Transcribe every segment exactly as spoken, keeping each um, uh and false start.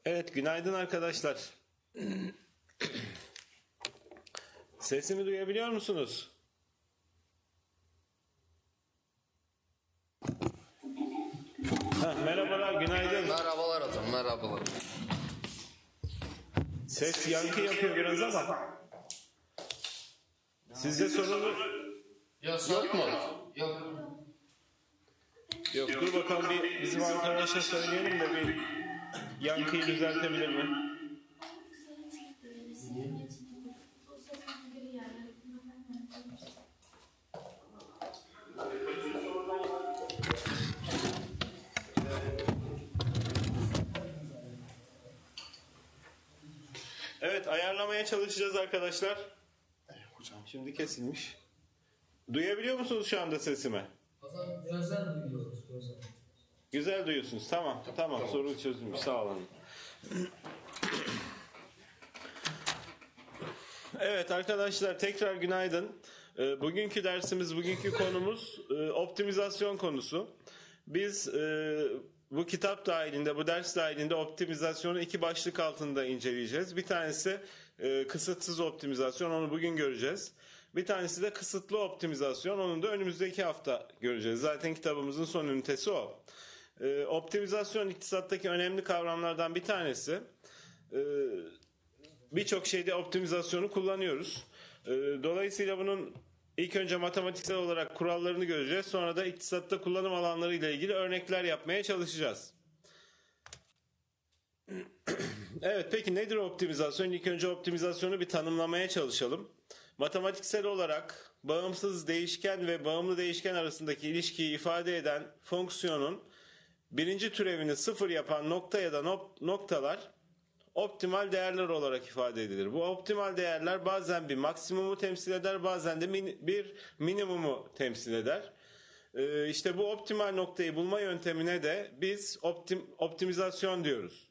Evet, günaydın arkadaşlar. Sesimi duyabiliyor musunuz? Ha, merhabalar, günaydın. Merhabalar hocam, merhabalar. Ses yankı yapıyor biraz ama. Sizde sorun yok mu? Yok. Yok, dur bakalım bir bizim arkadaşa söyleyelim de bir yankıyı düzeltebilir mi? Evet, ayarlamaya çalışacağız arkadaşlar. Hocam. Şimdi kesilmiş. Duyabiliyor musunuz şu anda sesimi? Hocam gözden duyuyoruz gözden. Güzel duyuyorsunuz. Tamam, tamam. Sorun çözülmüş. Sağ olun. Evet arkadaşlar, tekrar günaydın. Ee, Bugünkü dersimiz, bugünkü konumuz e, optimizasyon konusu. Biz e, bu kitap dahilinde, bu ders dahilinde optimizasyonu iki başlık altında inceleyeceğiz. Bir tanesi e, kısıtsız optimizasyon, onu bugün göreceğiz. Bir tanesi de kısıtlı optimizasyon, onu da önümüzdeki hafta göreceğiz. Zaten kitabımızın son ünitesi o. E, optimizasyon iktisattaki önemli kavramlardan bir tanesi. E, Birçok şeyde optimizasyonu kullanıyoruz. E, dolayısıyla bunun ilk önce matematiksel olarak kurallarını göreceğiz. Sonra da iktisatta kullanım alanları ile ilgili örnekler yapmaya çalışacağız. Evet, peki nedir optimizasyon? İlk önce optimizasyonu bir tanımlamaya çalışalım. Matematiksel olarak bağımsız değişken ve bağımlı değişken arasındaki ilişkiyi ifade eden fonksiyonun birinci türevini sıfır yapan nokta ya da noktalar optimal değerler olarak ifade edilir. Bu optimal değerler bazen bir maksimumu temsil eder, bazen de min- bir minimumu temsil eder. Ee, işte bu optimal noktayı bulma yöntemine de biz optim- optimizasyon diyoruz.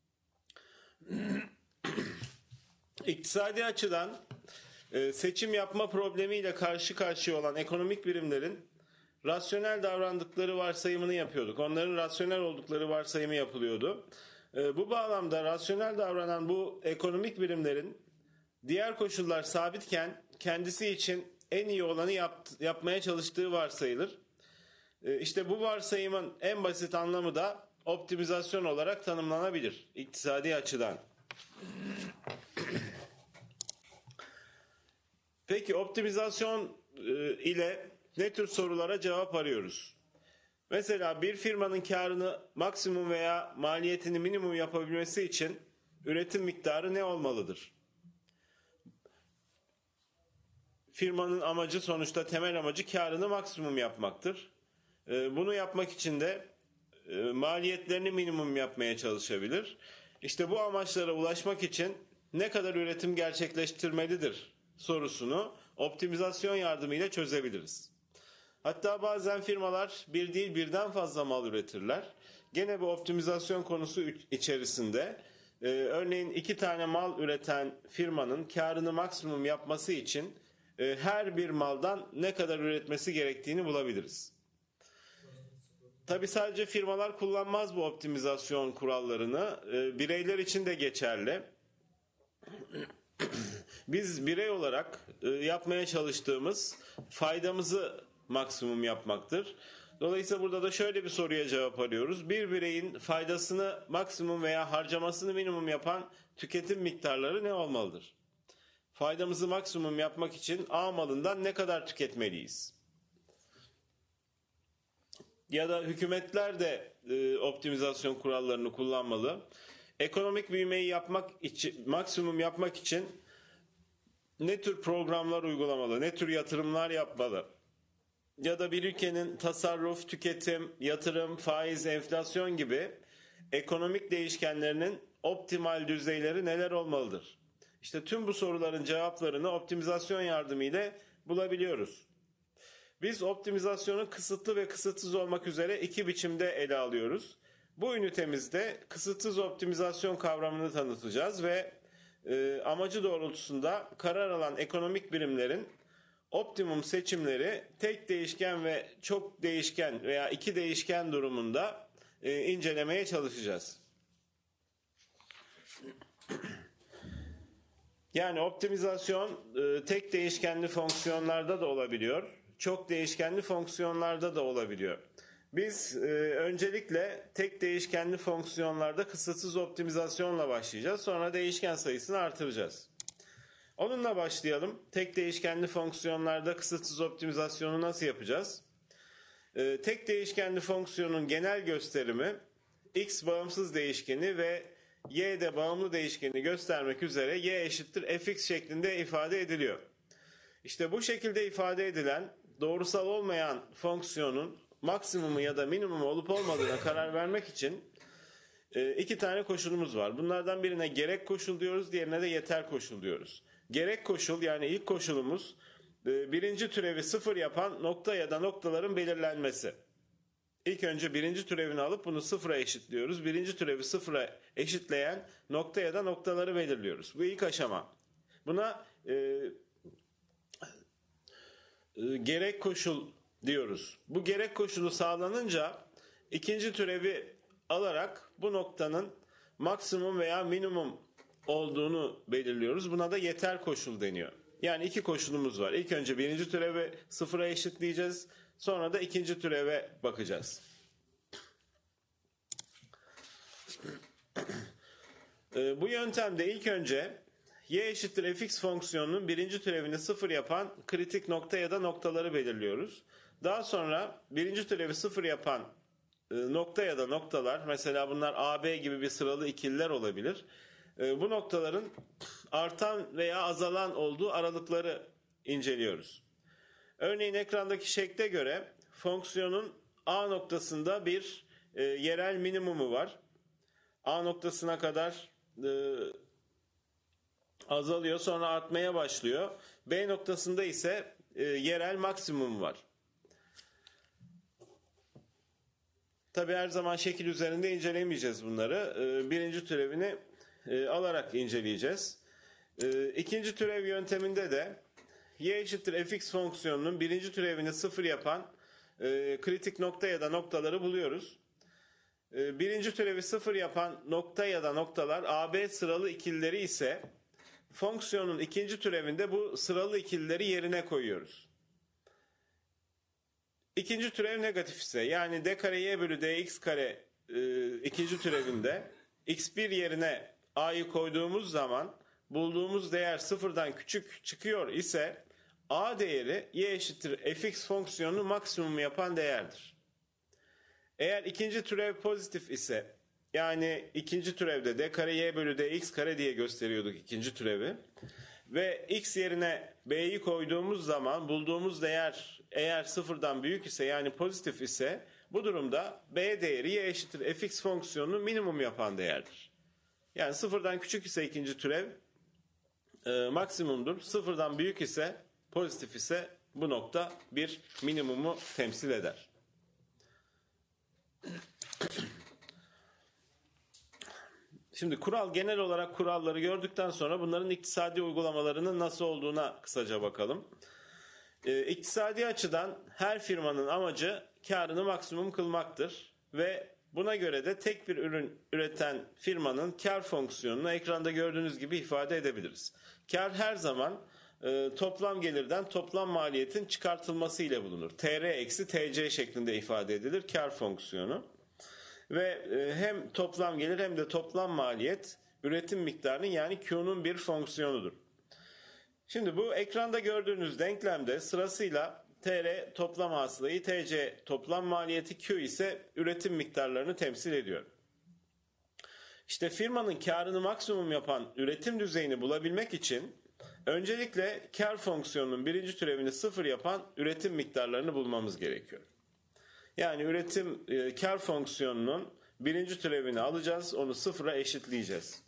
İktisadi açıdan e, seçim yapma problemiyle karşı karşıya olan ekonomik birimlerin rasyonel davrandıkları varsayımını yapıyorduk. Onların rasyonel oldukları varsayımı yapılıyordu. E, bu bağlamda rasyonel davranan bu ekonomik birimlerin diğer koşullar sabitken kendisi için en iyi olanı yap, yapmaya çalıştığı varsayılır. E, işte bu varsayımın en basit anlamı da optimizasyon olarak tanımlanabilir iktisadi açıdan. Peki optimizasyon ile ne tür sorulara cevap arıyoruz? Mesela bir firmanın karını maksimum veya maliyetini minimum yapabilmesi için üretim miktarı ne olmalıdır? Firmanın amacı, sonuçta temel amacı karını maksimum yapmaktır. Bunu yapmak için de maliyetlerini minimum yapmaya çalışabilir. İşte bu amaçlara ulaşmak için ne kadar üretim gerçekleştirmelidir sorusunu optimizasyon yardımıyla çözebiliriz. Hatta bazen firmalar bir değil birden fazla mal üretirler. Gene bu optimizasyon konusu içerisinde e, örneğin iki tane mal üreten firmanın karını maksimum yapması için e, her bir maldan ne kadar üretmesi gerektiğini bulabiliriz. Tabi sadece firmalar kullanmaz bu optimizasyon kurallarını. E, bireyler için de geçerli. Biz birey olarak e, yapmaya çalıştığımız faydamızı maksimum yapmaktır. Dolayısıyla burada da şöyle bir soruya cevap arıyoruz. Bir bireyin faydasını maksimum veya harcamasını minimum yapan tüketim miktarları ne olmalıdır? Faydamızı maksimum yapmak için A malından ne kadar tüketmeliyiz? Ya da hükümetler de e, optimizasyon kurallarını kullanmalı. Ekonomik büyümeyi yapmak için, maksimum yapmak için ne tür programlar uygulamalı, ne tür yatırımlar yapmalı? Ya da bir ülkenin tasarruf, tüketim, yatırım, faiz, enflasyon gibi ekonomik değişkenlerinin optimal düzeyleri neler olmalıdır? İşte tüm bu soruların cevaplarını optimizasyon yardımıyla bulabiliyoruz. Biz optimizasyonu kısıtlı ve kısıtsız olmak üzere iki biçimde ele alıyoruz. Bu ünitemizde kısıtsız optimizasyon kavramını tanıtacağız ve e, amacı doğrultusunda karar alan ekonomik birimlerin optimum seçimleri tek değişken ve çok değişken veya iki değişken durumunda e, incelemeye çalışacağız. Yani optimizasyon e, tek değişkenli fonksiyonlarda da olabiliyor. Çok değişkenli fonksiyonlarda da olabiliyor. Biz e, öncelikle tek değişkenli fonksiyonlarda kısıtsız optimizasyonla başlayacağız. Sonra değişken sayısını artıracağız. Onunla başlayalım. Tek değişkenli fonksiyonlarda kısıtsız optimizasyonu nasıl yapacağız? E, tek değişkenli fonksiyonun genel gösterimi x bağımsız değişkeni ve y de bağımlı değişkeni göstermek üzere y eşittir fx şeklinde ifade ediliyor. İşte bu şekilde ifade edilen doğrusal olmayan fonksiyonun maksimumu ya da minimumu olup olmadığına karar vermek için iki tane koşulumuz var. Bunlardan birine gerek koşul diyoruz, diğerine de yeter koşul diyoruz. Gerek koşul, yani ilk koşulumuz birinci türevi sıfır yapan nokta ya da noktaların belirlenmesi. İlk önce birinci türevini alıp bunu sıfıra eşitliyoruz. Birinci türevi sıfıra eşitleyen nokta ya da noktaları belirliyoruz. Bu ilk aşama. Buna e, e, gerek koşul diyoruz. Bu gerek koşulu sağlanınca ikinci türevi alarak bu noktanın maksimum veya minimum olduğunu belirliyoruz. Buna da yeter koşul deniyor. Yani iki koşulumuz var. İlk önce birinci türevi sıfıra eşitleyeceğiz. Sonra da ikinci türeve bakacağız. Bu yöntemde ilk önce y eşittir fx fonksiyonunun birinci türevini sıfır yapan kritik nokta ya da noktaları belirliyoruz. Daha sonra birinci türevi sıfır yapan nokta ya da noktalar, mesela bunlar A B gibi bir sıralı ikililer olabilir. Bu noktaların artan veya azalan olduğu aralıkları inceliyoruz. Örneğin ekrandaki şekle göre fonksiyonun A noktasında bir e, yerel minimumu var. A noktasına kadar e, azalıyor, sonra artmaya başlıyor. B noktasında ise e, yerel maksimum var. Tabii her zaman şekil üzerinde incelemeyeceğiz bunları. E, birinci türevini e, alarak inceleyeceğiz. E, ikinci türev yönteminde de y eşittir fx fonksiyonunun birinci türevini sıfır yapan e, kritik nokta ya da noktaları buluyoruz. E, birinci türevi sıfır yapan nokta ya da noktalar A B sıralı ikilileri ise fonksiyonun ikinci türevinde bu sıralı ikilileri yerine koyuyoruz. İkinci türev negatif ise, yani d kare y bölü dx kare e, ikinci türevinde x bir yerine a'yı koyduğumuz zaman bulduğumuz değer sıfırdan küçük çıkıyor ise a değeri y eşittir fx fonksiyonunu maksimum yapan değerdir. Eğer ikinci türev pozitif ise, yani ikinci türevde d kare y bölü dx kare diye gösteriyorduk ikinci türevi ve x yerine b'yi koyduğumuz zaman bulduğumuz değer eğer sıfırdan büyük ise, yani pozitif ise, bu durumda b değeri y eşittir fx fonksiyonunu minimum yapan değerdir. Yani sıfırdan küçük ise ikinci türev e, maksimumdur. Sıfırdan büyük ise, pozitif ise bu nokta bir minimumu temsil eder. Şimdi kural, genel olarak kuralları gördükten sonra bunların iktisadi uygulamalarının nasıl olduğuna kısaca bakalım. E, iktisadi açıdan her firmanın amacı karını maksimum kılmaktır ve buna göre de tek bir ürün üreten firmanın kar fonksiyonunu ekranda gördüğünüz gibi ifade edebiliriz. Kar her zaman e, toplam gelirden toplam maliyetin çıkartılması ile bulunur. T R eksi T C şeklinde ifade edilir kar fonksiyonu. Ve e, hem toplam gelir hem de toplam maliyet üretim miktarının, yani Q'nun bir fonksiyonudur. Şimdi bu ekranda gördüğünüz denklemde sırasıyla T R toplam hasılayı, T C toplam maliyeti, Q ise üretim miktarlarını temsil ediyor. İşte firmanın karını maksimum yapan üretim düzeyini bulabilmek için öncelikle kar fonksiyonunun birinci türevini sıfır yapan üretim miktarlarını bulmamız gerekiyor. Yani üretim e, kar fonksiyonunun birinci türevini alacağız, onu sıfıra eşitleyeceğiz.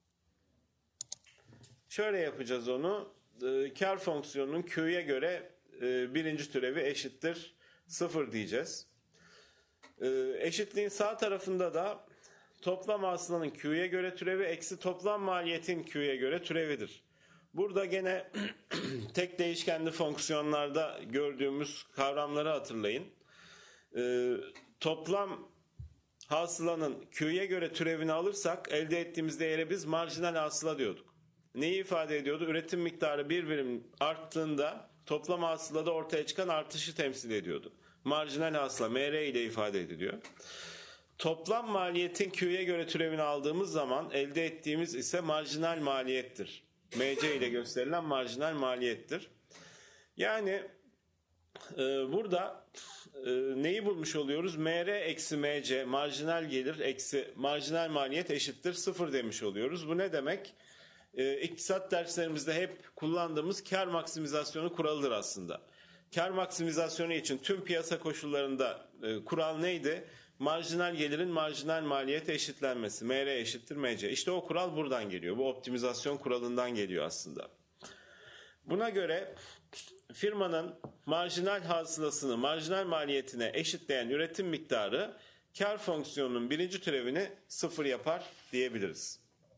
Şöyle yapacağız onu. E, kar fonksiyonunun Q'ya göre e, birinci türevi eşittir sıfır diyeceğiz. E, eşitliğin sağ tarafında da toplam hasılanın Q'ya göre türevi eksi toplam maliyetin Q'ya göre türevidir. Burada gene tek değişkenli fonksiyonlarda gördüğümüz kavramları hatırlayın. Ee, toplam hasılanın Q'ye göre türevini alırsak elde ettiğimiz değere biz marjinal hasıla diyorduk. Neyi ifade ediyordu? Üretim miktarı bir birim arttığında toplam hasılada ortaya çıkan artışı temsil ediyordu. Marjinal hasıla M R ile ifade ediliyor. Toplam maliyetin Q'ye göre türevini aldığımız zaman elde ettiğimiz ise marjinal maliyettir. M C ile gösterilen marjinal maliyettir. Yani e, burada e, neyi bulmuş oluyoruz? M R eksi M C marjinal gelir eksi marjinal maliyet eşittir sıfır demiş oluyoruz. Bu ne demek? E, iktisat derslerimizde hep kullandığımız kar maksimizasyonu kuralıdır aslında. Kar maksimizasyonu için tüm piyasa koşullarında e, kural neydi? Marjinal gelirin marjinal maliyete eşitlenmesi. M R eşittir M C. İşte o kural buradan geliyor. Bu optimizasyon kuralından geliyor aslında. Buna göre firmanın marjinal hasılasını marjinal maliyetine eşitleyen üretim miktarı kar fonksiyonunun birinci türevini sıfır yapar diyebiliriz.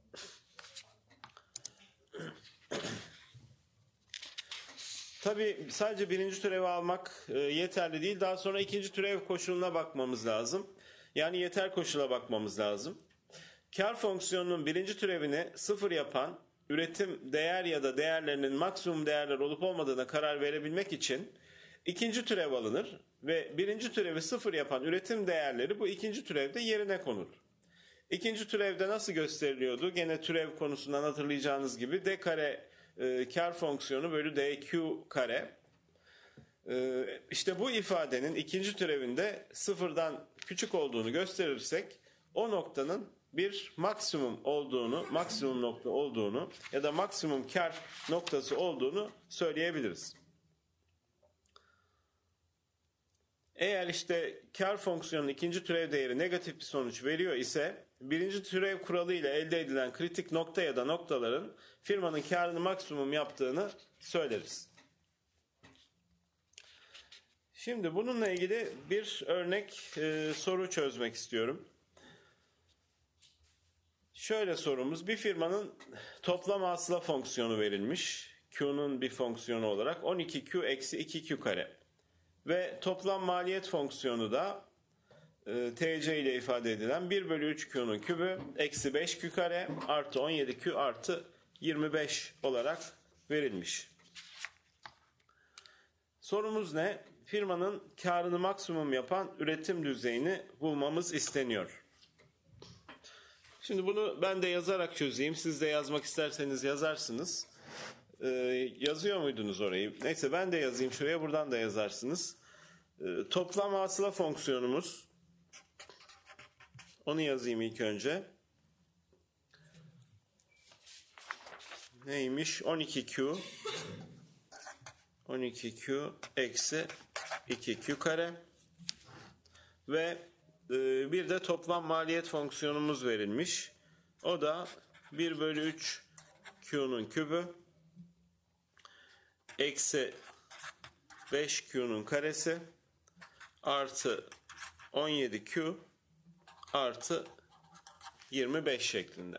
Tabii sadece birinci türevi almak e, yeterli değil. Daha sonra ikinci türev koşuluna bakmamız lazım. Yani yeter koşula bakmamız lazım. Kar fonksiyonunun birinci türevini sıfır yapan üretim değer ya da değerlerinin maksimum değerler olup olmadığına karar verebilmek için ikinci türev alınır ve birinci türevi sıfır yapan üretim değerleri bu ikinci türevde yerine konur. İkinci türevde nasıl gösteriliyordu? Gene türev konusundan hatırlayacağınız gibi d kare e, kar fonksiyonu bölü dq kare. E, işte bu ifadenin ikinci türevinde sıfırdan küçük olduğunu gösterirsek o noktanın bir maksimum olduğunu, maksimum nokta olduğunu ya da maksimum kar noktası olduğunu söyleyebiliriz. Eğer işte kar fonksiyonunun ikinci türev değeri negatif bir sonuç veriyor ise birinci türev kuralı ile elde edilen kritik nokta ya da noktaların firmanın karını maksimum yaptığını söyleriz. Şimdi bununla ilgili bir örnek e, soru çözmek istiyorum. Şöyle sorumuz, bir firmanın toplam hasıla fonksiyonu verilmiş. Q'nun bir fonksiyonu olarak on iki Q eksi iki Q kare. Ve toplam maliyet fonksiyonu da e, T C ile ifade edilen bir bölü üç Q'nun kübü eksi beş Q kare artı on yedi Q artı yirmi beş olarak verilmiş. Sorumuz ne? Firmanın karını maksimum yapan üretim düzeyini bulmamız isteniyor. Şimdi bunu ben de yazarak çözeyim. Siz de yazmak isterseniz yazarsınız. Ee, yazıyor muydunuz orayı? Neyse ben de yazayım şuraya, buradan da yazarsınız. Ee, toplam hasıla fonksiyonumuz. Onu yazayım ilk önce. Neymiş? on iki Q on iki Q eksi iki Q kare ve e, bir de toplam maliyet fonksiyonumuz verilmiş. O da bir bölü üç Q'nun kübü eksi beş Q'nun karesi artı on yedi Q artı yirmi beş şeklinde.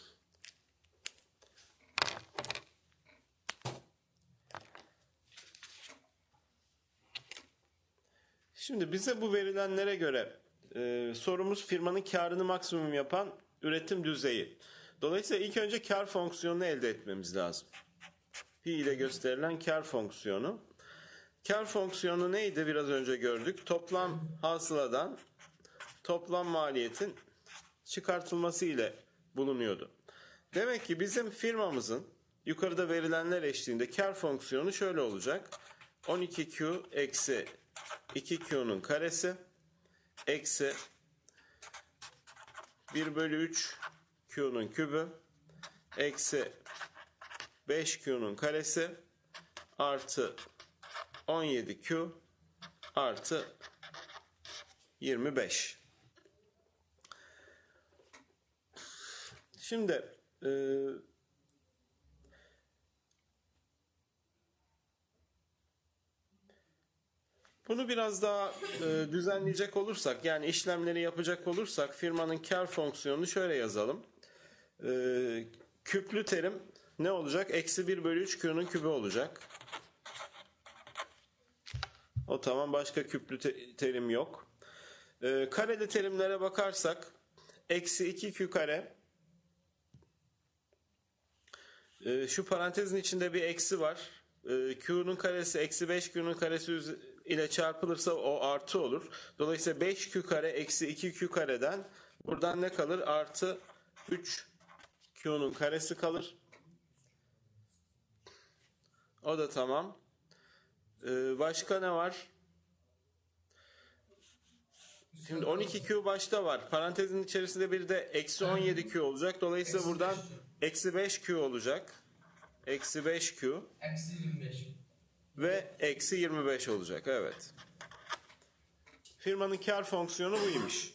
Şimdi bize bu verilenlere göre e, sorumuz firmanın karını maksimum yapan üretim düzeyi. Dolayısıyla ilk önce kar fonksiyonunu elde etmemiz lazım. Pi ile gösterilen kar fonksiyonu. Kar fonksiyonu neydi biraz önce gördük? Toplam hasıladan toplam maliyetin çıkartılması ile bulunuyordu. Demek ki bizim firmamızın yukarıda verilenler eşliğinde kar fonksiyonu şöyle olacak. on iki Q eksi iki Q'nun karesi eksi bir bölü üç Q'nun kübü eksi beş Q'nun karesi artı on yedi Q artı yirmi beş. Şimdi e, bunu biraz daha e, düzenleyecek olursak, yani işlemleri yapacak olursak firmanın kar fonksiyonunu şöyle yazalım. E, küplü terim ne olacak? Eksi bir bölü üç Q'nun kübü olacak. O tamam, başka küplü te- terim yok. Ee, kareli terimlere bakarsak eksi iki Q kare, ee, şu parantezin içinde bir eksi var. Ee, Q'nun karesi eksi beş Q'nun karesi ile çarpılırsa o artı olur. Dolayısıyla beş Q kare eksi iki Q kareden buradan ne kalır? Artı üç Q'nun karesi kalır. O da tamam. Ee, başka ne var? Şimdi on iki Q başta var. Parantezin içerisinde bir de eksi on yedi Q olacak. Dolayısıyla buradan eksi beş Q olacak. Eksi beş Q Eksi yirmi beş. ve eksi yirmi beş olacak. Evet. Firmanın kar fonksiyonu buymuş.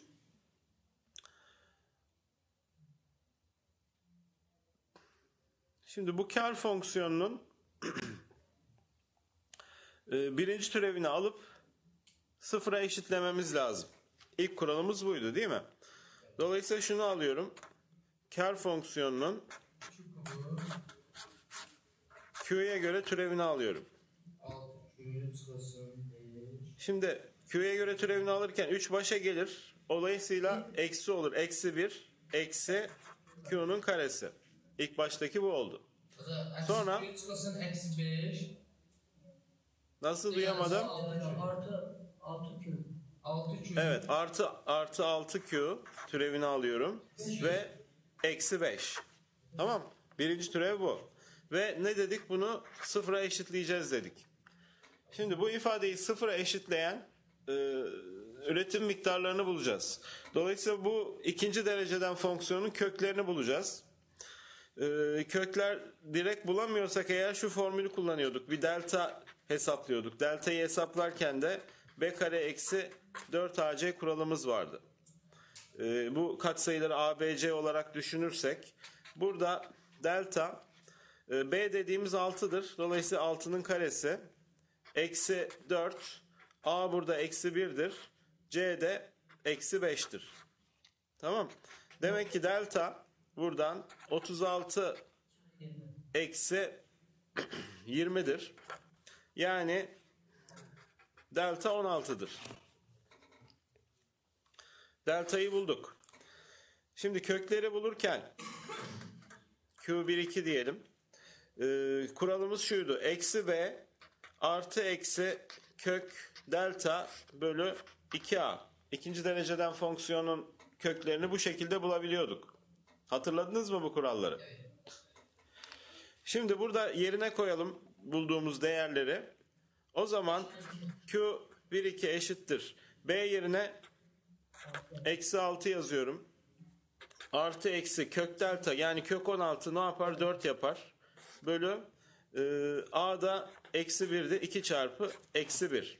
Şimdi bu kar fonksiyonunun birinci türevini alıp sıfıra eşitlememiz lazım. İlk kuralımız buydu değil mi? Dolayısıyla şunu alıyorum. Kar fonksiyonunun Q'ya göre türevini alıyorum. altı Q'nun sırası Şimdi Q'ya göre türevini alırken üç başa gelir. Dolayısıyla eksi olur. Eksi bir eksi Q'nun karesi. İlk baştaki bu oldu. Sonra- Q'nun sırasının eksi beş. Nasıl duyamadım? Artı altı Q. altı Q. Evet, artı artı altı Q türevini alıyorum ve eksi beş. Tamam. Birinci türev bu. Ve ne dedik? Bunu sıfıra eşitleyeceğiz dedik. Şimdi bu ifadeyi sıfıra eşitleyen e, üretim miktarlarını bulacağız. Dolayısıyla bu ikinci dereceden fonksiyonun köklerini bulacağız. E, kökler direkt bulamıyorsak eğer şu formülü kullanıyorduk. Bir delta hesaplıyorduk. Deltayı hesaplarken de b kare eksi dört a c kuralımız vardı. E, bu katsayıları a, b, c olarak düşünürsek burada delta e, b dediğimiz altıdır. Dolayısıyla altının karesi eksi dört, a burada eksi birdir, c de eksi beştir. Tamam. Demek ki delta buradan otuz altı eksi yirmidir. Yani delta on altıdır. Deltayı bulduk. Şimdi kökleri bulurken Q bir iki diyelim. Ee, kuralımız şuydu. Eksi b artı eksi kök delta bölü iki a. İkinci dereceden fonksiyonun köklerini bu şekilde bulabiliyorduk. Hatırladınız mı bu kuralları? Şimdi burada yerine koyalım bulduğumuz değerleri. O zaman Q bir iki eşittir. B yerine eksi altı yazıyorum. Artı eksi kök delta yani kök on altı ne yapar? dört yapar. Bölü e, A'da eksi birdi. iki çarpı eksi bir.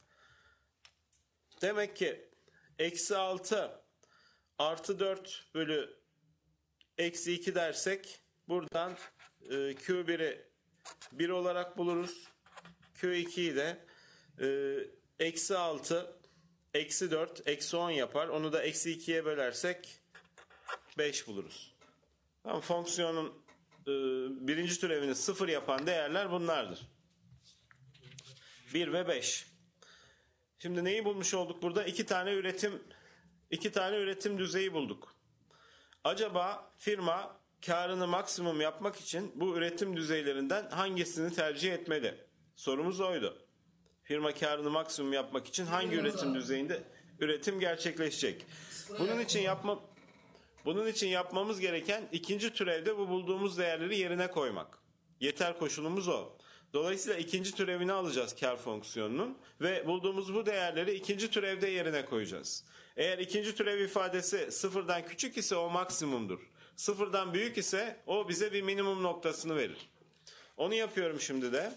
Demek ki eksi altı artı dört bölü eksi iki dersek buradan e, Q bir'i bir olarak buluruz. Q ikiyi de e, eksi altı eksi dört eksi on yapar. Onu da eksi ikiye bölersek beş buluruz. Tamam, fonksiyonun e, birinci türevini sıfır yapan değerler bunlardır. bir ve beş. Şimdi neyi bulmuş olduk burada? İki tane üretim iki tane üretim düzeyi bulduk. Acaba firma karını maksimum yapmak için bu üretim düzeylerinden hangisini tercih etmeli? Sorumuz oydu. Firma karını maksimum yapmak için hangi üretim düzeyinde üretim gerçekleşecek? Bunun için yapma bunun için yapmamız gereken ikinci türevde bu bulduğumuz değerleri yerine koymak. Yeter koşulumuz o. Dolayısıyla ikinci türevini alacağız kar fonksiyonunun ve bulduğumuz bu değerleri ikinci türevde yerine koyacağız. Eğer ikinci türev ifadesi sıfırdan küçük ise o maksimumdur. Sıfırdan büyük ise o bize bir minimum noktasını verir. Onu yapıyorum şimdi de.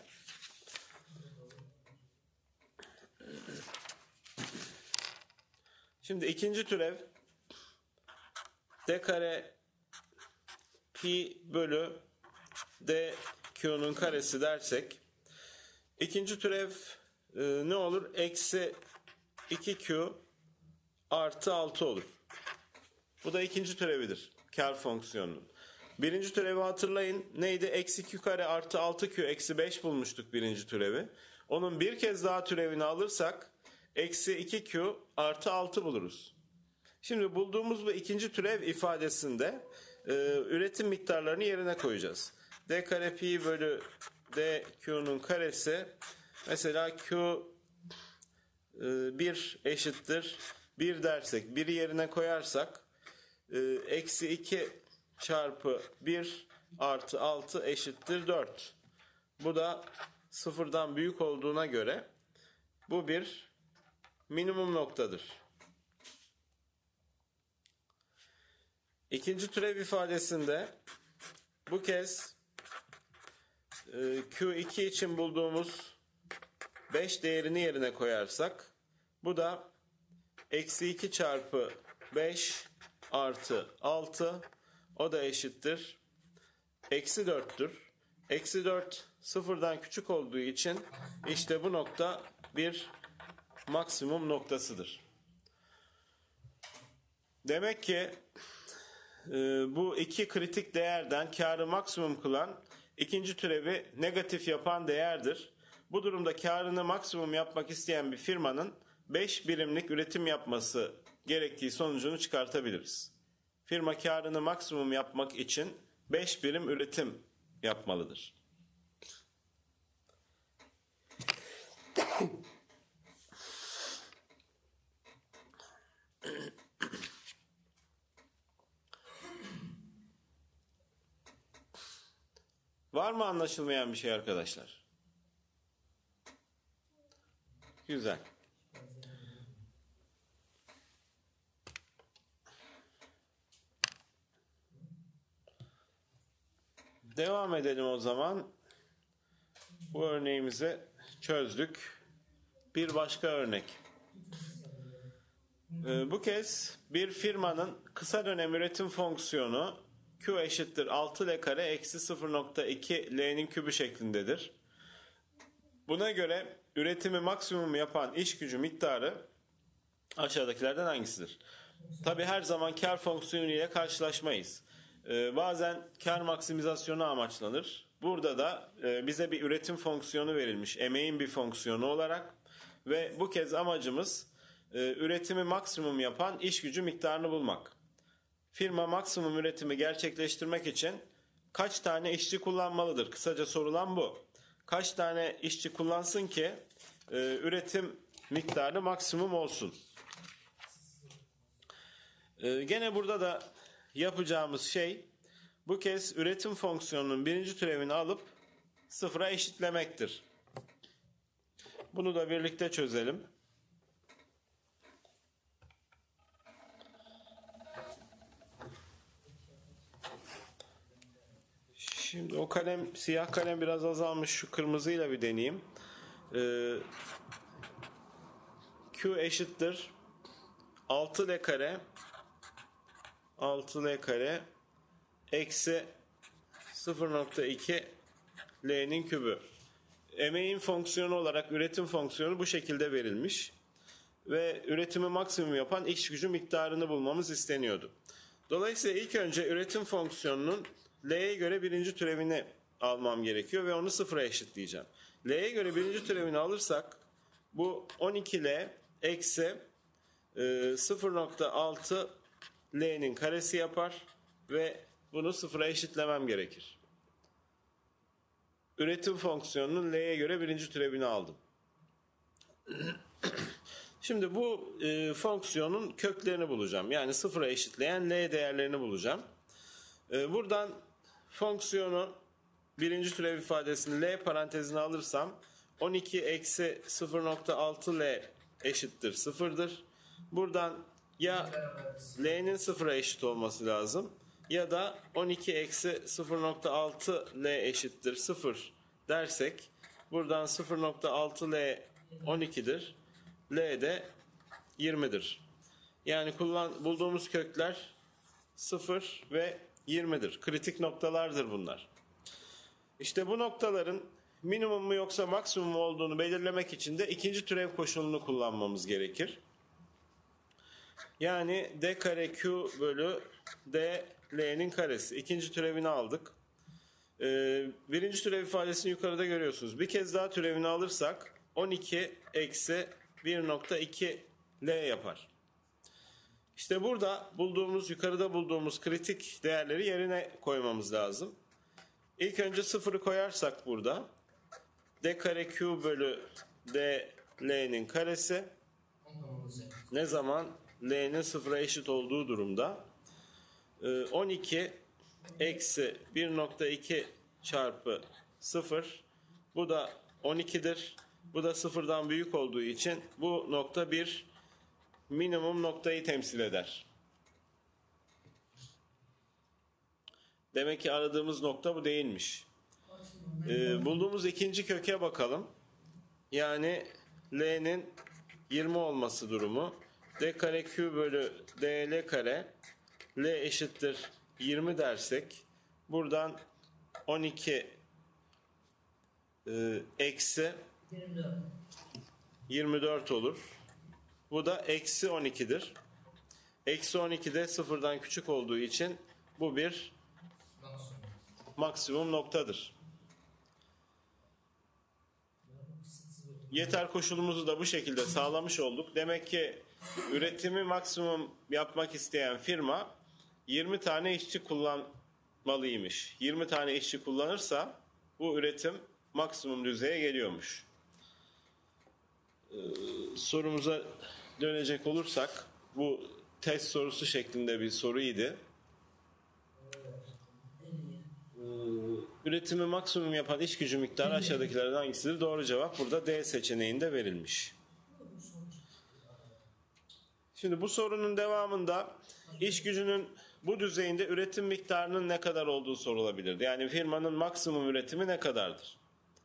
Şimdi ikinci türev d kare pi bölü d q'nun karesi dersek ikinci türev e, ne olur? Eksi iki q artı altı olur. Bu da ikinci türevidir kar fonksiyonunun. Birinci türevi hatırlayın. Neydi? Eksi q kare artı altı q eksi beş bulmuştuk birinci türevi. Onun bir kez daha türevini alırsak eksi iki Q artı altı buluruz. Şimdi bulduğumuz bu ikinci türev ifadesinde e, üretim miktarlarını yerine koyacağız. D kare pi bölü D Q'nun karesi, mesela Q e, bir eşittir bir dersek, biri yerine koyarsak e, eksi iki çarpı bir artı altı eşittir dört. Bu da sıfırdan büyük olduğuna göre bu bir minimum noktadır. İkinci türev ifadesinde bu kez e, Q iki için bulduğumuz beş değerini yerine koyarsak bu da eksi iki çarpı beş artı altı, o da eşittir eksi dörttür. Eksi dört sıfırdan küçük olduğu için işte bu nokta bir maksimum noktasıdır. Demek ki e, bu iki kritik değerden kârı maksimum kılan ikinci türevi negatif yapan değerdir. Bu durumda kârını maksimum yapmak isteyen bir firmanın beş birimlik üretim yapması gerektiği sonucunu çıkartabiliriz. Firma kârını maksimum yapmak için beş birim üretim yapmalıdır. Var mı anlaşılmayan bir şey arkadaşlar? Güzel. Devam edelim o zaman. Bu örneğimizi çözdük. Bir başka örnek. Ee, bu kez bir firmanın kısa dönem üretim fonksiyonu Q eşittir altı L kare eksi sıfır nokta iki L'nin kübü şeklindedir. Buna göre üretimi maksimum yapan iş gücü miktarı aşağıdakilerden hangisidir? Tabi her zaman kar fonksiyonu ile karşılaşmayız. Ee, bazen kar maksimizasyonu amaçlanır. Burada da e, bize bir üretim fonksiyonu verilmiş, emeğin bir fonksiyonu olarak ve bu kez amacımız e, üretimi maksimum yapan iş gücü miktarını bulmak. Firma maksimum üretimi gerçekleştirmek için kaç tane işçi kullanmalıdır? Kısaca sorulan bu. Kaç tane işçi kullansın ki e, üretim miktarı maksimum olsun? E, gene burada da yapacağımız şey bu kez üretim fonksiyonunun birinci türevini alıp sıfıra eşitlemektir. Bunu da birlikte çözelim. Şimdi o kalem, siyah kalem biraz azalmış. Şu kırmızıyla bir deneyeyim. Ee, Q eşittir altı L kare altı L kare eksi sıfır nokta iki L'nin kübü. Emeğin fonksiyonu olarak üretim fonksiyonu bu şekilde verilmiş. Ve üretimi maksimum yapan iş gücü miktarını bulmamız isteniyordu. Dolayısıyla ilk önce üretim fonksiyonunun L'ye göre birinci türevini almam gerekiyor ve onu sıfıra eşitleyeceğim. L'ye göre birinci türevini alırsak bu on iki L eksi sıfır nokta altı L'nin karesi yapar ve bunu sıfıra eşitlemem gerekir. Üretim fonksiyonunun L'ye göre birinci türevini aldım. Şimdi bu e, fonksiyonun köklerini bulacağım. Yani sıfıra eşitleyen L değerlerini bulacağım. E, buradan fonksiyonu birinci türev ifadesini L parantezine alırsam on iki eksi sıfır nokta altı L eşittir sıfırdır. Buradan ya L'nin sıfıra eşit olması lazım ya da on iki eksi sıfır nokta altı L eşittir sıfır dersek buradan sıfır nokta altı L on iki'dir. L de yirmi'dir. Yani kullan, bulduğumuz kökler sıfır ve yirmi'dir. Kritik noktalardır bunlar. İşte bu noktaların minimum mu yoksa maksimum mu olduğunu belirlemek için de ikinci türev koşulunu kullanmamız gerekir. Yani D kare Q bölü D L'nin karesi. İkinci türevini aldık. Ee, birinci türev ifadesini yukarıda görüyorsunuz. Bir kez daha türevini alırsak on iki eksi bir nokta iki L yapar. İşte burada bulduğumuz, yukarıda bulduğumuz kritik değerleri yerine koymamız lazım. İlk önce sıfırı koyarsak burada d kare q bölü d l'nin karesi ne zaman l'nin sıfıra eşit olduğu durumda on iki eksi bir nokta iki çarpı sıfır, bu da on iki'dir. Bu da sıfırdan büyük olduğu için bu nokta bir minimum noktayı temsil eder. Demek ki aradığımız nokta bu değilmiş. Ee, bulduğumuz ikinci köke bakalım. Yani L'nin yirmi olması durumu. D kare Q bölü D L kare L eşittir yirmi dersek buradan on iki e, eksi yirmi dört. yirmi dört olur. Bu da eksi on iki'dir. Eksi on iki de sıfırdan küçük olduğu için bu bir Maksimum. maksimum noktadır. Yeter koşulumuzu da bu şekilde sağlamış olduk. Demek ki üretimi maksimum yapmak isteyen firma yirmi tane işçi kullanmalıymış. yirmi tane işçi kullanırsa bu üretim maksimum düzeye geliyormuş. Ee, sorumuza dönecek olursak bu test sorusu şeklinde bir soruydu. Üretimi maksimum yapan iş gücü miktarı aşağıdakilerden hangisidir? Doğru cevap burada D seçeneğinde verilmiş. Şimdi bu sorunun devamında iş gücünün bu düzeyinde üretim miktarının ne kadar olduğu sorulabilirdi. Yani firmanın maksimum üretimi ne kadardır?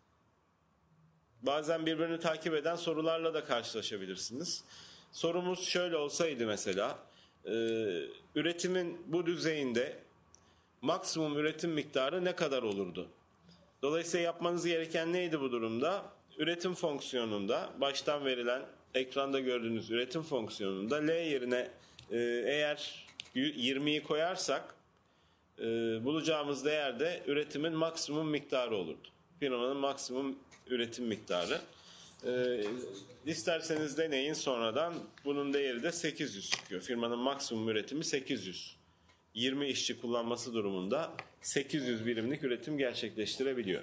Bazen birbirini takip eden sorularla da karşılaşabilirsiniz. Sorumuz şöyle olsaydı mesela, e, üretimin bu düzeyinde maksimum üretim miktarı ne kadar olurdu? Dolayısıyla yapmanız gereken neydi bu durumda? Üretim fonksiyonunda baştan verilen ekranda gördüğünüz üretim fonksiyonunda L yerine e, eğer yirmi'yi koyarsak e, bulacağımız değer de üretimin maksimum miktarı olurdu. Firmanın maksimum üretim miktarı. E, isterseniz deneyin sonradan, bunun değeri de sekiz yüz çıkıyor. Firmanın maksimum üretimi sekiz yüz. yirmi işçi kullanması durumunda sekiz yüz birimlik üretim gerçekleştirebiliyor.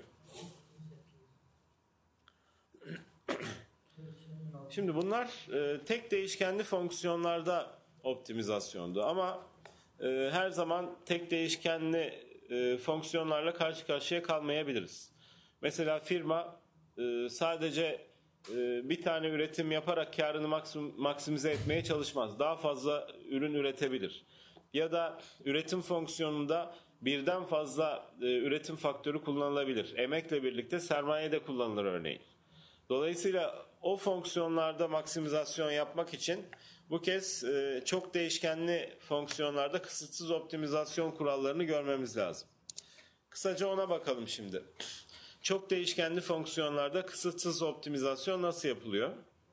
Şimdi bunlar e, tek değişkenli fonksiyonlarda optimizasyondu ama e, her zaman tek değişkenli e, fonksiyonlarla karşı karşıya kalmayabiliriz. Mesela firma e, sadece e, bir tane üretim yaparak karını maksim, maksimize etmeye çalışmaz. Daha fazla ürün üretebilir. Ya da üretim fonksiyonunda birden fazla e, üretim faktörü kullanılabilir. Emekle birlikte sermaye de kullanılır örneğin. Dolayısıyla o fonksiyonlarda maksimizasyon yapmak için bu kez e, çok değişkenli fonksiyonlarda kısıtsız optimizasyon kurallarını görmemiz lazım. Kısaca ona bakalım şimdi. Çok değişkenli fonksiyonlarda kısıtsız optimizasyon nasıl yapılıyor?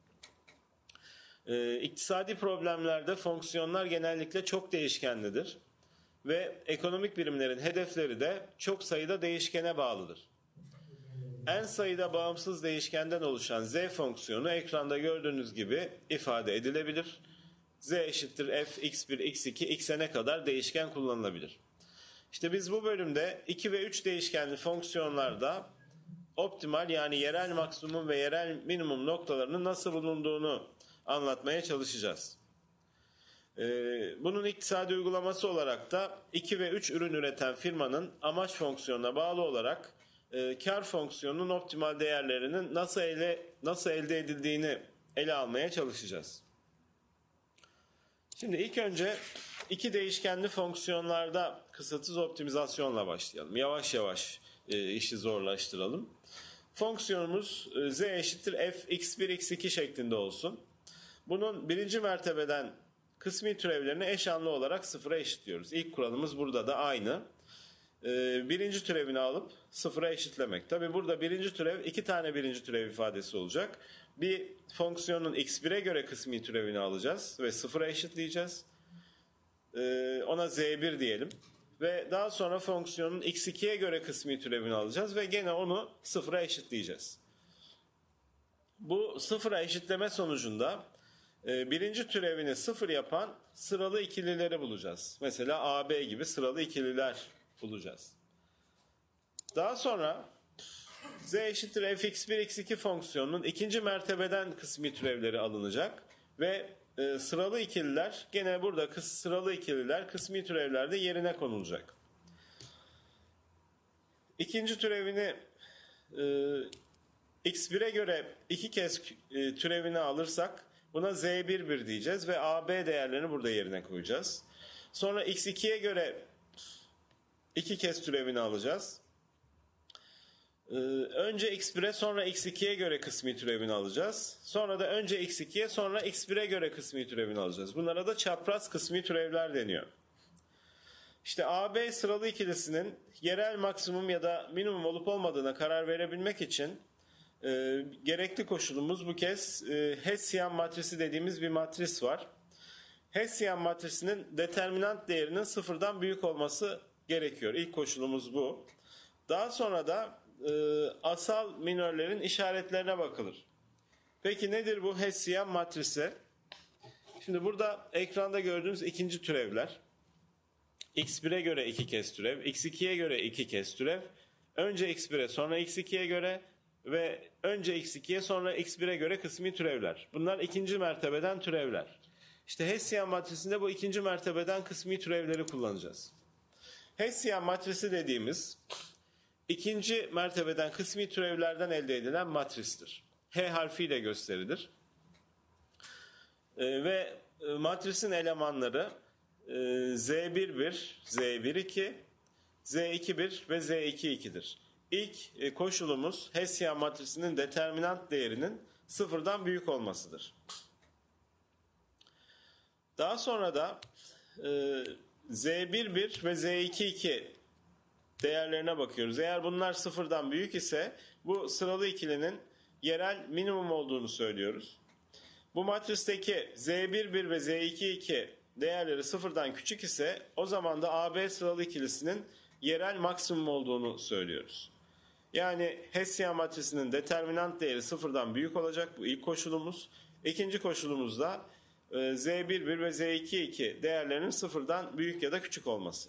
Ee, iktisadi problemlerde fonksiyonlar genellikle çok değişkenlidir ve ekonomik birimlerin hedefleri de çok sayıda değişkene bağlıdır. En sayıda bağımsız değişkenden oluşan z fonksiyonu ekranda gördüğünüz gibi ifade edilebilir. Z eşittir f x bir x iki x'e ne kadar değişken kullanılabilir. İşte biz bu bölümde iki ve üç değişkenli fonksiyonlarda optimal yani yerel maksimum ve yerel minimum noktalarının nasıl bulunduğunu anlatmaya çalışacağız. Ee, bunun iktisadi uygulaması olarak da iki ve üç ürün üreten firmanın amaç fonksiyonuna bağlı olarak e, kar fonksiyonunun optimal değerlerinin nasıl ele, nasıl elde edildiğini ele almaya çalışacağız. Şimdi ilk önce iki değişkenli fonksiyonlarda kısıtsız optimizasyonla başlayalım. Yavaş yavaş e, işi zorlaştıralım. Fonksiyonumuz e, z eşittir f x bir x iki şeklinde olsun. Bunun birinci mertebeden kısmi türevlerini eş anlı olarak sıfıra eşitliyoruz. İlk kuralımız burada da aynı. Ee, birinci türevini alıp sıfıra eşitlemek. Tabi burada birinci türev iki tane birinci türev ifadesi olacak. Bir fonksiyonun x bir'e göre kısmi türevini alacağız ve sıfıra eşitleyeceğiz. Ee, ona z bir diyelim. Ve daha sonra fonksiyonun x iki'ye göre kısmi türevini alacağız ve gene onu sıfıra eşitleyeceğiz. Bu sıfıra eşitleme sonucunda e, birinci türevini sıfır yapan sıralı ikilileri bulacağız. Mesela A B gibi sıralı ikililer bulacağız. Daha sonra z eşittir fx bir x iki fonksiyonunun ikinci mertebeden kısmi türevleri alınacak ve e, sıralı ikililer gene burada kıs, sıralı ikililer kısmi türevlerde yerine konulacak. İkinci türevini e, x bire göre iki kez e, türevini alırsak buna z bir bir diyeceğiz ve a b değerlerini burada yerine koyacağız. Sonra x ikiye göre iki kez türevini alacağız. Ee, önce x bire sonra x ikiye göre kısmi türevini alacağız. Sonra da önce x ikiye sonra x bire göre kısmi türevini alacağız. Bunlara da çapraz kısmi türevler deniyor. İşte A B sıralı ikilisinin yerel maksimum ya da minimum olup olmadığına karar verebilmek için e, gerekli koşulumuz bu kez e, Hessian matrisi dediğimiz bir matris var. Hessian matrisinin determinant değerinin sıfırdan büyük olması gerekiyor. İlk koşulumuz bu. Daha sonra da e, asal minörlerin işaretlerine bakılır. Peki nedir bu Hessian matrisi? Şimdi burada ekranda gördüğünüz ikinci türevler. x bire göre iki kez türev, x ikiye göre iki kez türev, önce x bire sonra x ikiye göre ve önce x ikiye sonra x bire göre kısmi türevler. Bunlar ikinci mertebeden türevler. İşte Hessian matrisinde bu ikinci mertebeden kısmi türevleri kullanacağız. Hessian matrisi dediğimiz ikinci mertebeden kısmi türevlerden elde edilen matristir. H harfiyle gösterilir. Ee, ve matrisin elemanları z bir bir, z bir iki, z iki bir ve z iki iki'dir. İlk koşulumuz Hessian matrisinin determinant değerinin sıfırdan büyük olmasıdır. Daha sonra da e, z bir bir ve z iki iki değerlerine bakıyoruz. Eğer bunlar sıfırdan büyük ise bu sıralı ikilinin yerel minimum olduğunu söylüyoruz. Bu matristeki z bir bir ve z iki iki değerleri sıfırdan küçük ise o zaman da A B sıralı ikilisinin yerel maksimum olduğunu söylüyoruz. Yani Hessian matrisinin determinant değeri sıfırdan büyük olacak. Bu ilk koşulumuz. İkinci koşulumuz da z bir bir ve z iki iki değerlerinin sıfırdan büyük ya da küçük olması.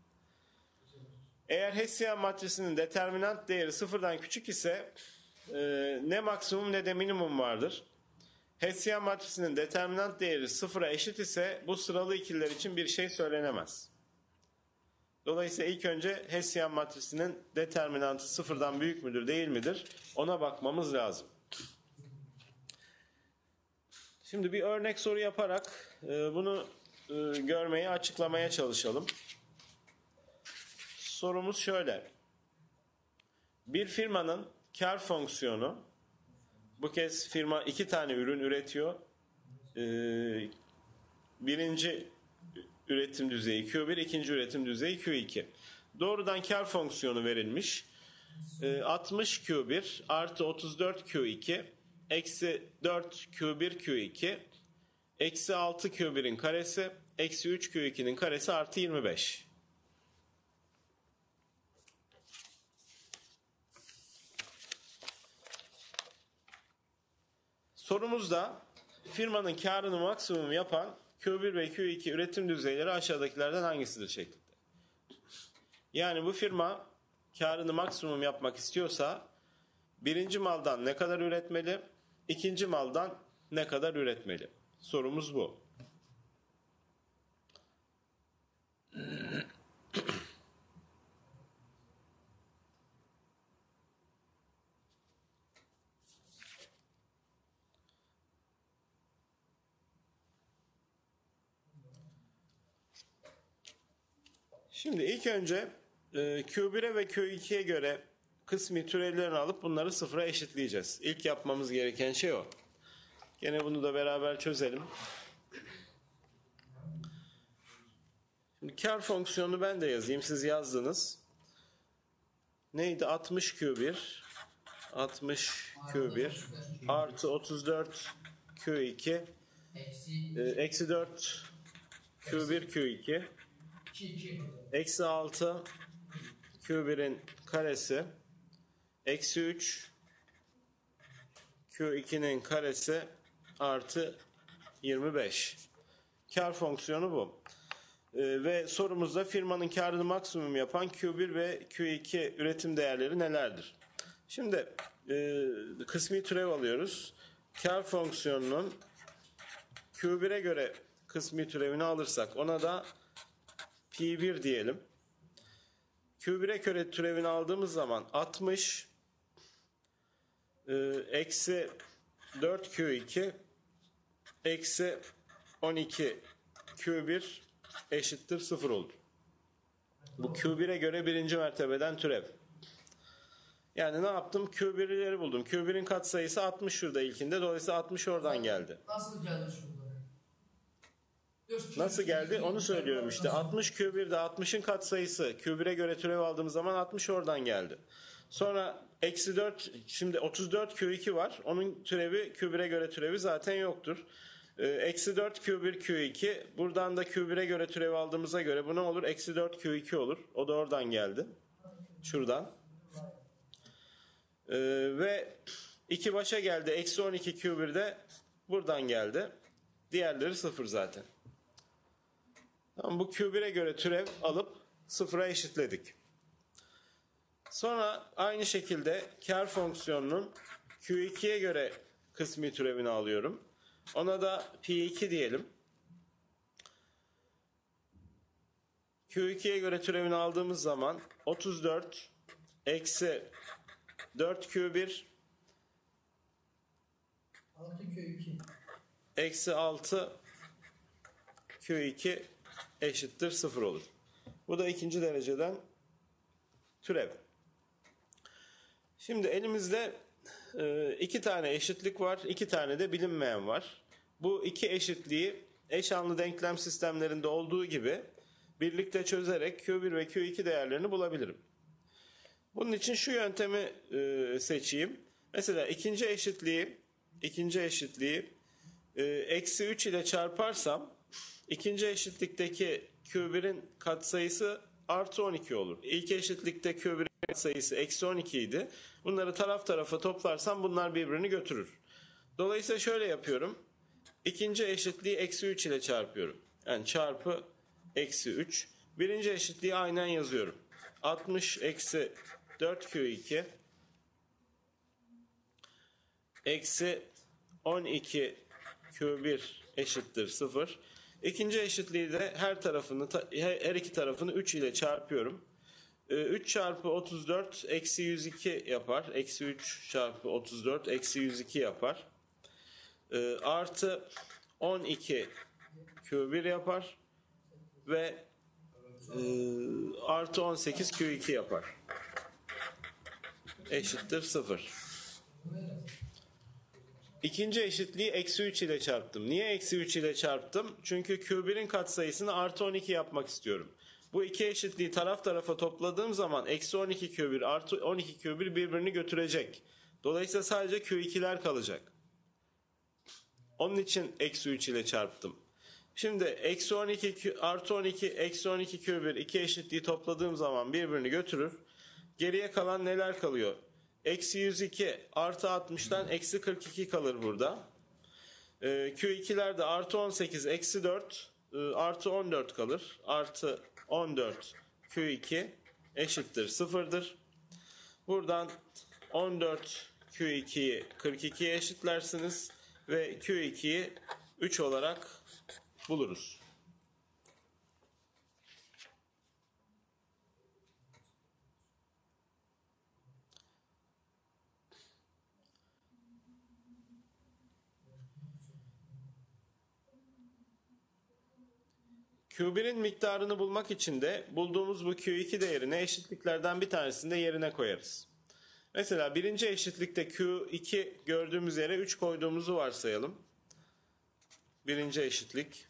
Eğer Hessian matrisinin determinant değeri sıfırdan küçük ise ne maksimum ne de minimum vardır. Hessian matrisinin determinant değeri sıfıra eşit ise bu sıralı ikililer için bir şey söylenemez. Dolayısıyla ilk önce Hessian matrisinin determinantı sıfırdan büyük müdür değil midir ona bakmamız lazım. Şimdi bir örnek soru yaparak bunu görmeye, açıklamaya çalışalım. Sorumuz şöyle. Bir firmanın kar fonksiyonu, bu kez firma iki tane ürün üretiyor. Birinci üretim düzeyi Q bir, ikinci üretim düzeyi Q iki. Doğrudan kar fonksiyonu verilmiş. altmış Q bir artı otuz dört Q iki eksi dört Q bir Q iki eksi altı Q bir'in karesi eksi üç Q iki'nin karesi artı yirmi beş. Sorumuzda firmanın karını maksimum yapan Q bir ve Q iki üretim düzeyleri aşağıdakilerden hangisidir şeklinde. Yani bu firma karını maksimum yapmak istiyorsa birinci maldan ne kadar üretmeli, ikinci maldan ne kadar üretmeli? Sorumuz bu. Şimdi ilk önce Q bir'e ve Q iki'ye göre kısmi türevlerini alıp bunları sıfıra eşitleyeceğiz. İlk yapmamız gereken şey o. Gene bunu da beraber çözelim. Şimdi kar fonksiyonunu ben de yazayım. Siz yazdınız. Neydi? altmış Q bir altmış Q bir artı otuz dört Q iki eksi dört Q bir Q iki eksi altı Q bir'in karesi eksi üç Q iki'nin karesi artı yirmi beş. Kar fonksiyonu bu. Ee, ve sorumuzda firmanın karını maksimum yapan Q bir ve Q iki üretim değerleri nelerdir? Şimdi e, kısmi türev alıyoruz. Kar fonksiyonunun Q bir'e göre kısmi türevini alırsak ona da P bir diyelim. Q bir'e göre türevini aldığımız zaman altmış e, eksi dört Q iki eksi on iki Q bir eşittir sıfır olur. Bu Q bir'e göre birinci mertebeden türev. Yani ne yaptım? Q bir'leri buldum. Q bir'in katsayısı altmış şurada ilkinde. Dolayısıyla altmış oradan geldi. Nasıl geldi şurada? Dört Nasıl geldi? Q- Onu söylüyorum işte. Nasıl? altmış Q bir'de altmışın katsayısı Q bir'e göre türev aldığımız zaman altmış oradan geldi. Sonra eksi dört, şimdi otuz dört Q iki var. Onun türevi Q bir'e göre türevi zaten yoktur. Ee, eksi dört Q bir Q iki. Buradan da Q bir'e göre türev aldığımıza göre bu ne olur? Eksi dört Q iki olur. O da oradan geldi. Şuradan. Ee, ve iki başa geldi. Eksi on iki Q bir'de buradan geldi. Diğerleri sıfır zaten. Tamam, bu Q bir'e göre türev alıp sıfıra eşitledik. Sonra aynı şekilde kar fonksiyonunun Q iki'ye göre kısmi türevini alıyorum. Ona da P iki diyelim. Q iki'ye göre türevini aldığımız zaman otuz dört eksi dört Q bir altı Q iki. eksi altı Q iki eşittir sıfır olur. Bu da ikinci dereceden türev. Şimdi elimizde e, iki tane eşitlik var, iki tane de bilinmeyen var. Bu iki eşitliği eş anlı denklem sistemlerinde olduğu gibi birlikte çözerek Q bir ve Q iki değerlerini bulabilirim. Bunun için şu yöntemi e, seçeyim. Mesela ikinci eşitliği, ikinci eşitliği e, eksi üç ile çarparsam ikinci eşitlikteki Q bir'in katsayısı artı on iki olur. İlk eşitlikte Q bir'in katsayısı eksi on iki idi. Bunları taraf tarafa toplarsam bunlar birbirini götürür. Dolayısıyla şöyle yapıyorum. İkinci eşitliği eksi üç ile çarpıyorum. Yani çarpı eksi üç. Birinci eşitliği aynen yazıyorum. altmış eksi dört Q iki eksi on iki Q bir eşittir sıfır. İkinci eşitliği de her tarafını her iki tarafını üç ile çarpıyorum. üç çarpı otuz dört eksi yüz iki yapar. Eksi üç çarpı otuz dört eksi yüz iki yapar. Artı on iki Q bir yapar. Ve artı on sekiz Q iki yapar. Eşittir sıfır. İkinci eşitliği eksi üç ile çarptım. Niye eksi üç ile çarptım? Çünkü Q bir'in katsayısını artı on iki yapmak istiyorum. Bu iki eşitliği taraf tarafa topladığım zaman eksi on iki Q bir artı on iki Q bir birbirini götürecek. Dolayısıyla sadece Q iki'ler kalacak. Onun için eksi üç ile çarptım. Şimdi eksi on iki artı on iki eksi on iki Q bir iki eşitliği topladığım zaman birbirini götürür. Geriye kalan neler kalıyor? Eksi yüz iki artı altmış'tan eksi kırk iki kalır burada. Ee, Q iki'ler de artı on sekiz eksi dört e, artı on dört kalır. Artı on dört Q iki eşittir sıfır'dır. Buradan on dört Q iki'yi kırk iki'ye eşitlersiniz ve Q iki'yi üç olarak buluruz. Q bir'in miktarını bulmak için de bulduğumuz bu Q iki değerini eşitliklerden bir tanesini de yerine koyarız. Mesela birinci eşitlikte Q iki gördüğümüz yere üç koyduğumuzu varsayalım. Birinci eşitlik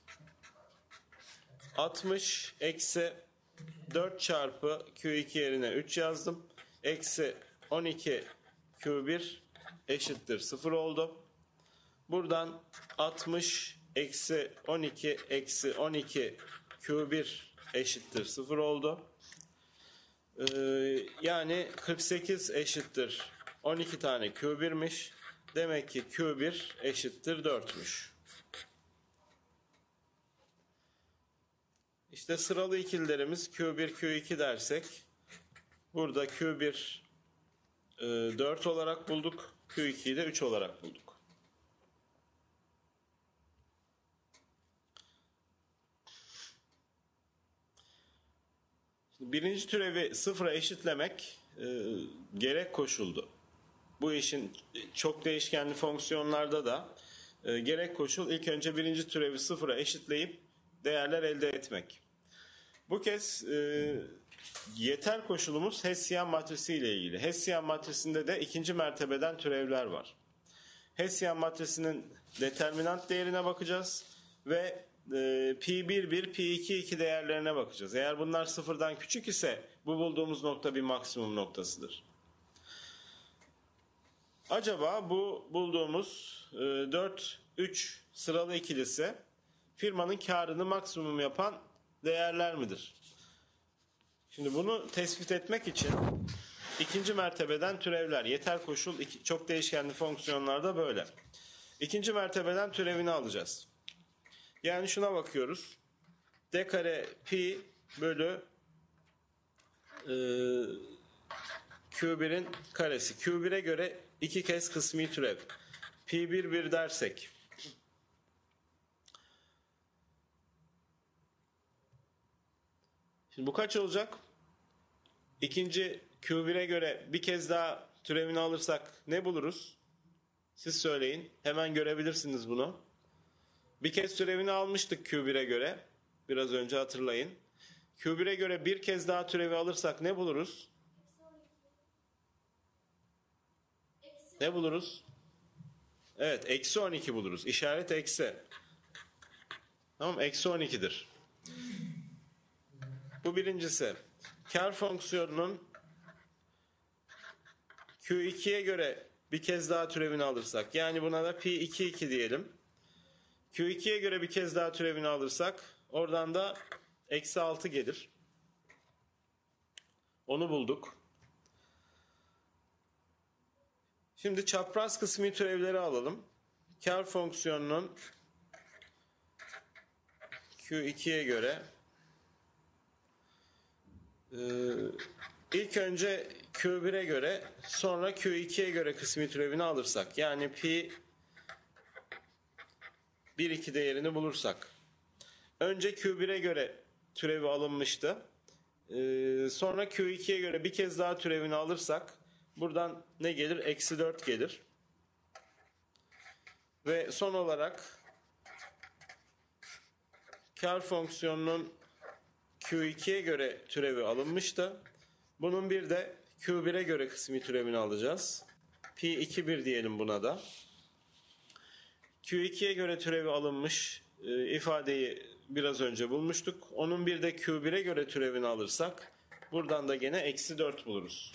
altmış eksi dört çarpı Q iki yerine üç yazdım. Eksi on iki Q bir eşittir sıfır oldu. Buradan altmış eksi on iki eksi on iki Q bir eşittir sıfır oldu. Ee, yani kırk sekiz eşittir on iki tane Q bir'miş. Demek ki Q bir eşittir dörtmüş. İşte sıralı ikililerimiz Q bir, Q iki dersek burada Q bir e, dört olarak bulduk. Q ikiyi de üç olarak bulduk. Birinci türevi sıfıra eşitlemek e, gerek koşuldu. Bu işin çok değişkenli fonksiyonlarda da e, gerek koşul ilk önce birinci türevi sıfıra eşitleyip değerler elde etmek. Bu kez e, yeter koşulumuz Hessian matrisi ile ilgili. Hessian matrisinde de ikinci mertebeden türevler var. Hessian matrisinin determinant değerine bakacağız ve e, pi bir bir, pi iki iki değerlerine bakacağız. Eğer bunlar sıfırdan küçük ise bu bulduğumuz nokta bir maksimum noktasıdır. Acaba bu bulduğumuz e, dört üç sıralı ikilisi firmanın karını maksimum yapan değerler midir? Şimdi bunu tespit etmek için ikinci mertebeden türevler, yeter koşul iki, çok değişkenli fonksiyonlarda böyle. İkinci mertebeden türevini alacağız. Yani şuna bakıyoruz. D kare pi bölü e, Q bir'in karesi. Q bir'e göre iki kez kısmi türev. Pi bir bir dersek. Şimdi bu kaç olacak? İkinci Q bir'e göre bir kez daha türevini alırsak ne buluruz? Siz söyleyin. Hemen görebilirsiniz bunu. Bir kez türevini almıştık Q bir'e göre. Biraz önce hatırlayın. Q bir'e göre bir kez daha türevi alırsak ne buluruz? Ne buluruz? Evet, eksi on iki buluruz. İşaret eksi. Tamam, eksi on iki'dir. Bu birincisi. Kar fonksiyonunun Q iki'ye göre bir kez daha türevini alırsak, yani buna da pi iki iki diyelim. Q iki'ye göre bir kez daha türevini alırsak, oradan da eksi altı gelir. Onu bulduk. Şimdi çapraz kısmi türevleri alalım. Kar fonksiyonunun Q iki'ye göre e, ilk önce Q bir'e göre sonra Q iki'ye göre kısmi türevini alırsak, yani pi bir iki değerini bulursak, önce Q bir'e göre türevi alınmıştı. Ee, sonra Q iki'ye göre bir kez daha türevini alırsak buradan ne gelir? Eksi dört gelir. Ve son olarak kar fonksiyonunun Q iki'ye göre türevi alınmıştı. Bunun bir de Q bir'e göre kısmi türevini alacağız. Pi iki bir diyelim buna da. Q iki'ye göre türevi alınmış e, ifadeyi biraz önce bulmuştuk. Onun bir de Q bir'e göre türevini alırsak buradan da gene eksi dört buluruz.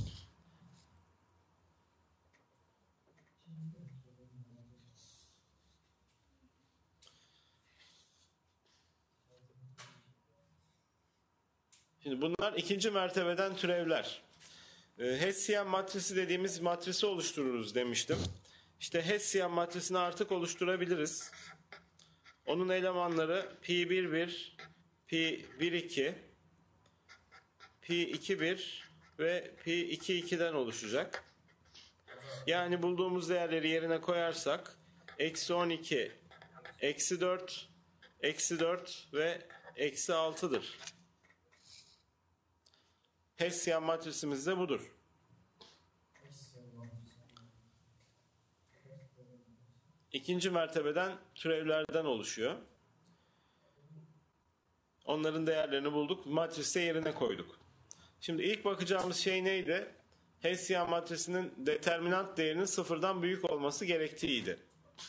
Şimdi bunlar ikinci mertebeden türevler. E, Hessian matrisi dediğimiz matrisi oluştururuz demiştim. İşte Hessian matrisini artık oluşturabiliriz. Onun elemanları pi bir bir, pi bir iki, pi iki bir ve pi iki iki'den oluşacak. Yani bulduğumuz değerleri yerine koyarsak eksi on iki, eksi dört, eksi dört ve eksi altı'dır. Hessian matrisimiz de budur. İkinci mertebeden türevlerden oluşuyor. Onların değerlerini bulduk. Matriste yerine koyduk. Şimdi ilk bakacağımız şey neydi? Hessian matrisinin determinant değerinin sıfırdan büyük olması gerektiğiydi.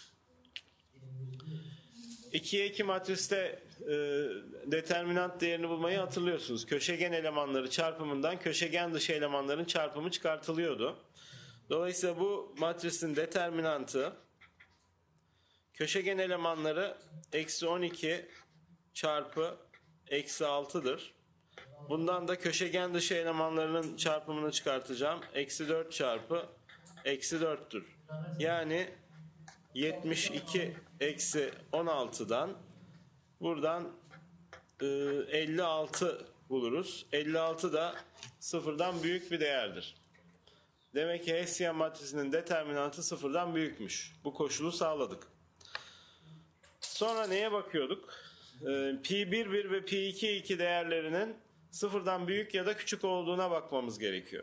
ikiye iki matriste e, determinant değerini bulmayı hatırlıyorsunuz. Köşegen elemanları çarpımından köşegen dışı elemanların çarpımı çıkartılıyordu. Dolayısıyla bu matrisin determinantı köşegen elemanları eksi on iki çarpı eksi altı'dır. Bundan da köşegen dışı elemanlarının çarpımını çıkartacağım. Eksi dört çarpı eksi dört'tür. Yani yetmiş iki eksi on altıdan buradan e, elli altı buluruz. elli altı da sıfırdan büyük bir değerdir. Demek ki Hessian matrisinin determinantı sıfırdan büyükmüş. Bu koşulu sağladık. Sonra neye bakıyorduk? Ee, pi bir bir ve pi iki iki değerlerinin sıfırdan büyük ya da küçük olduğuna bakmamız gerekiyor.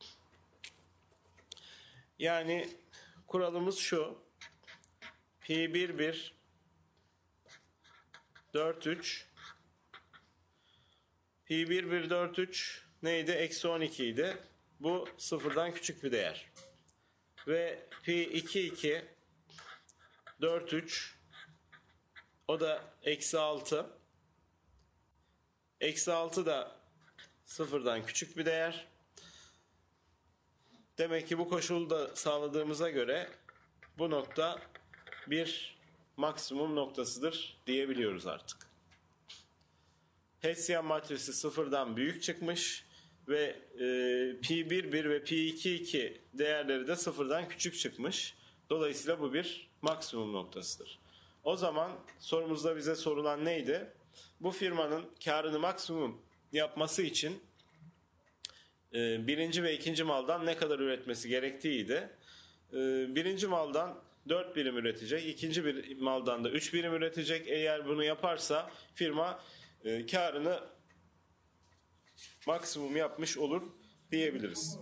Yani kuralımız şu. Pi bir bir dört üç pi bir bir dört üç neydi? Eksi on iki idi. Bu sıfırdan küçük bir değer. Ve pi iki iki dört üç o da eksi altı. Eksi altı da sıfırdan küçük bir değer. Demek ki bu koşulu da sağladığımıza göre bu nokta bir maksimum noktasıdır diyebiliyoruz artık. Hessian matrisi sıfırdan büyük çıkmış ve e, pi bir bir ve pi iki iki değerleri de sıfırdan küçük çıkmış. Dolayısıyla bu bir maksimum noktasıdır. O zaman sorumuzda bize sorulan neydi? Bu firmanın karını maksimum yapması için e, birinci ve ikinci maldan ne kadar üretmesi gerektiğiydi. E, birinci maldan dört birim üretecek, ikinci bir maldan da üç birim üretecek. Eğer bunu yaparsa firma e, karını maksimum yapmış olur diyebiliriz.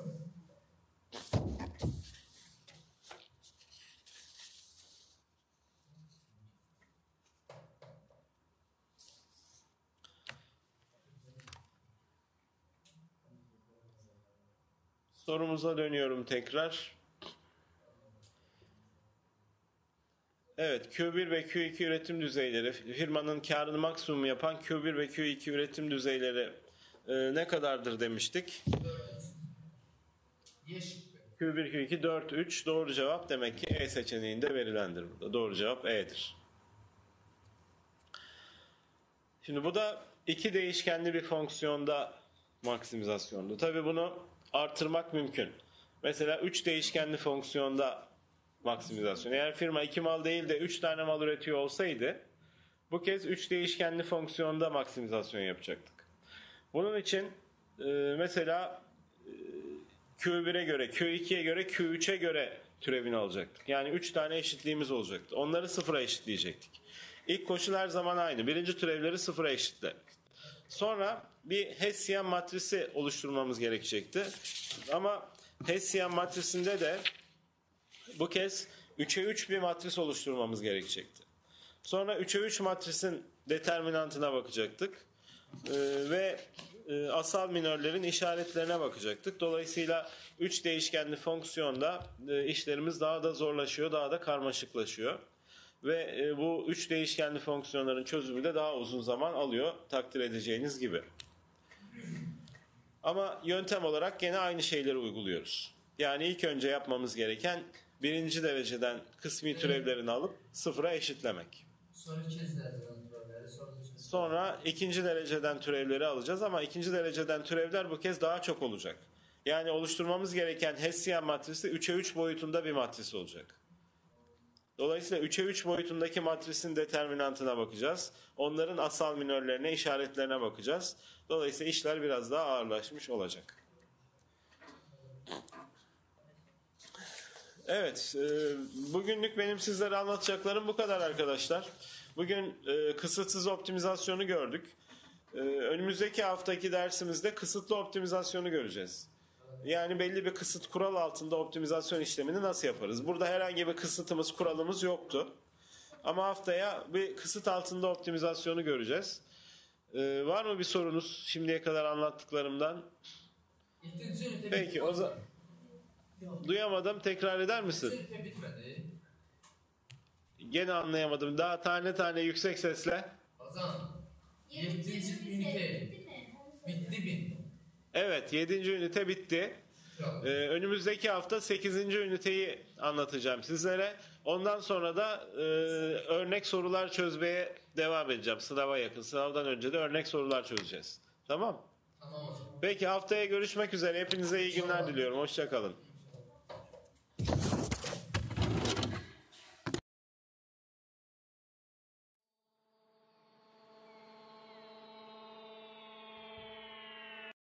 Sorumuza dönüyorum tekrar. Evet, Q bir ve Q iki üretim düzeyleri, firmanın karını maksimum yapan Q bir ve Q iki üretim düzeyleri e, ne kadardır demiştik? Q bir, Q iki, dört, üç. Doğru cevap demek ki E seçeneğinde verilendir burada. Doğru cevap E'dir. Şimdi bu da iki değişkenli bir fonksiyonda maksimizasyondu. Tabii bunu artırmak mümkün. Mesela üç değişkenli fonksiyonda maksimizasyon. Eğer firma iki mal değil de üç tane mal üretiyor olsaydı bu kez üç değişkenli fonksiyonda maksimizasyon yapacaktık. Bunun için e, mesela e, Q bire göre, Q ikiye göre, Q üçe göre türevini alacaktık. Yani üç tane eşitliğimiz olacaktı. Onları sıfıra eşitleyecektik. İlk koşul her zaman aynı. Birinci türevleri sıfıra eşitle. Sonra bir Hessian matrisi oluşturmamız gerekecekti. Ama Hessian matrisinde de bu kez üçe üç bir matris oluşturmamız gerekecekti. Sonra üçe üç matrisin determinantına bakacaktık. Ee, ve e, asal minörlerin işaretlerine bakacaktık. Dolayısıyla üç değişkenli fonksiyonda e, işlerimiz daha da zorlaşıyor, daha da karmaşıklaşıyor. Ve e, bu üç değişkenli fonksiyonların çözümü de daha uzun zaman alıyor, takdir edeceğiniz gibi. Ama yöntem olarak gene aynı şeyleri uyguluyoruz. Yani ilk önce yapmamız gereken birinci dereceden kısmi türevlerini alıp sıfıra eşitlemek. Sonra ikinci dereceden türevleri, sonra üçüncü. Sonra ikinci dereceden türevleri alacağız ama ikinci dereceden türevler bu kez daha çok olacak. Yani oluşturmamız gereken Hessian matrisi üçe üç boyutunda bir matris olacak. Dolayısıyla üçe üç boyutundaki matrisin determinantına bakacağız. Onların asal minörlerine, işaretlerine bakacağız. Dolayısıyla işler biraz daha ağırlaşmış olacak. Evet, e, bugünlük benim sizlere anlatacaklarım bu kadar arkadaşlar. Bugün e, kısıtsız optimizasyonu gördük. E, önümüzdeki haftaki dersimizde kısıtlı optimizasyonu göreceğiz. Yani belli bir kısıt kural altında optimizasyon işlemini nasıl yaparız? Burada herhangi bir kısıtımız, kuralımız yoktu. Ama haftaya bir kısıt altında optimizasyonu göreceğiz. E, var mı bir sorunuz şimdiye kadar anlattıklarımdan? İkinci ünite Peki, bitti. o zaman duyamadım. Tekrar eder misin? İkinci ünite bitmedi. Gene anlayamadım. Daha tane tane yüksek sesle. Ozan. Yedinci ünite. Bitti bin. Evet, yedinci ünite bitti. Yok. Ee, önümüzdeki hafta sekizinci üniteyi anlatacağım sizlere. Ondan sonra da e, örnek sorular çözmeye devam edeceğim. Sınava yakın. Sınavdan önce de örnek sorular çözeceğiz. Tamam? Tamam hocam. Peki, haftaya görüşmek üzere. Hepinize iyi günler diliyorum. Hoşça kalın.